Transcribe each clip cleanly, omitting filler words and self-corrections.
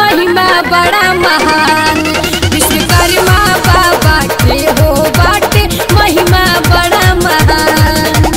महिमा बड़ा महान। विश्वकर्मा बाबा के हो बाटे महिमा बड़ा महान।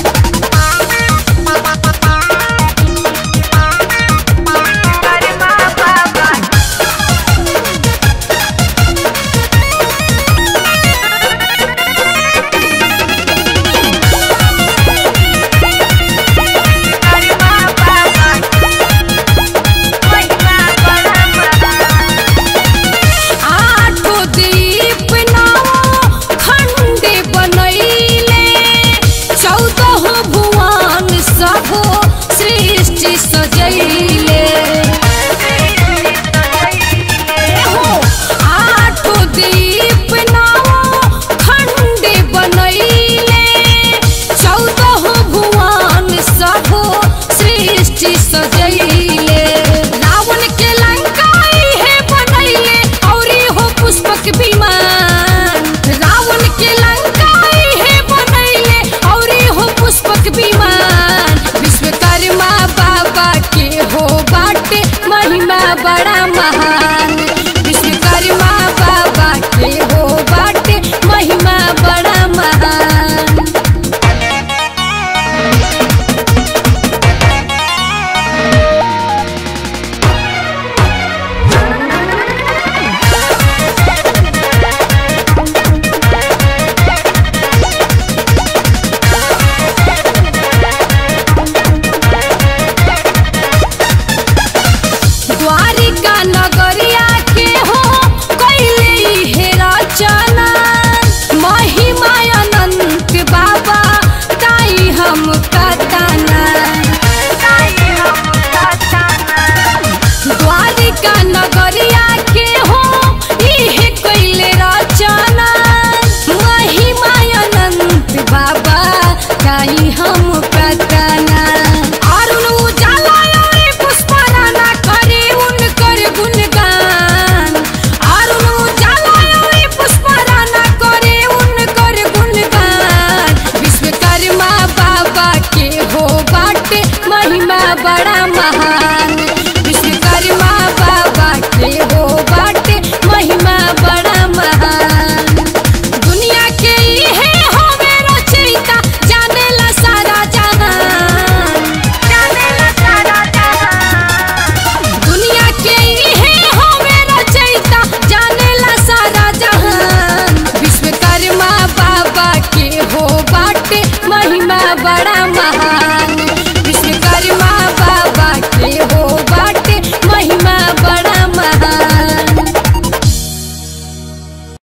बड़ा महान। विश्वकर्मा बाबा के हो बाटे महिमा बड़ा महान। द्वारिका नगरिया के हो कैले हे रचना, महिमा अनंत बाबा ताई हम कतना। द्वारिका नगरिया के हो इहे कैले रचना, महिमा अनंत बाबा ताई हम कतना। महिमा बड़ा महान। विश्वकर्मा बाबा के हो बाटे महिमा बड़ा महान। दुनिया के इहे हवे रचयिता, जानेला सारा जहान। दुनिया के इहे हवे रचयिता, जानेला सारा जहान। विश्वकर्मा बाबा के हो बाटे महिमा बड़ा